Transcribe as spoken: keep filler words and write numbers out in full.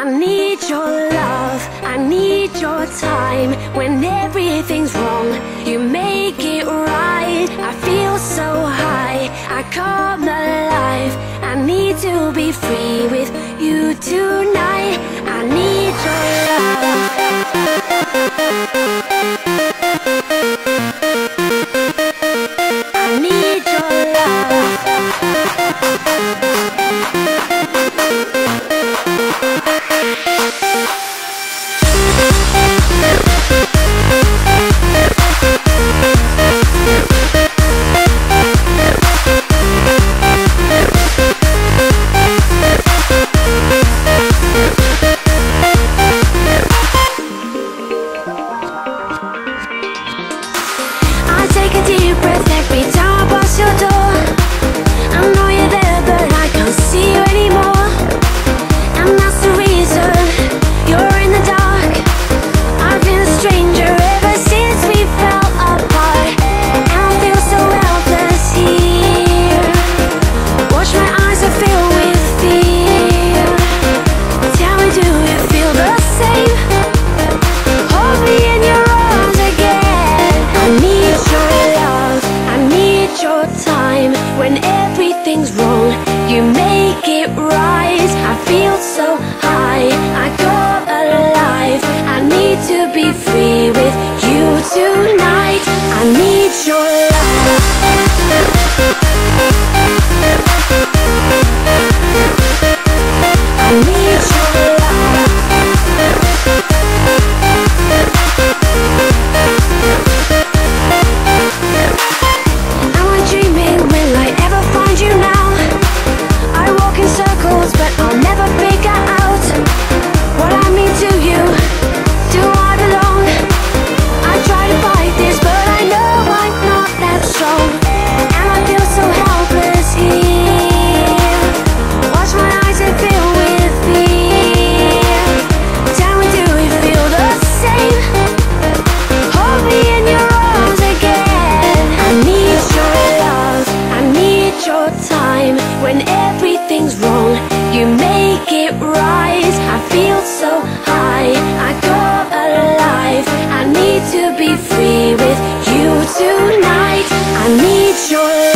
I need your love, I need your time. When everything's wrong, you make it right. I feel so high, I come alive. I need to be free with you tonight. I need your love. I need your love. Take a deep breath every time I pass your door. I know you're there, but I can't see you anymore. And that's the reason you're in the dark. I've been a stranger ever since we fell apart, and I feel so helpless here. Watch my eyes are filled with fear. Tell me, do you feel the same? Hold me in your arms again. I need your love, I need your time. When everything's wrong, you make it right. I feel so high, I go alive. I need to be free with you tonight. I need your love. I need your love. Am I dreaming? Will I ever find you now? I walk in circles, but I'll never figure out what I mean to you. Do I belong? I try to fight this, but I know I'm not that strong, and I feel so helpless here. Watch my eyes and fill with fear. Tell me, do you feel the same? Hold me in your arms again. I need your love, I need your time. When everything's wrong, you make it right. I feel so high, I go alive. I need to be free with you tonight. I need your love.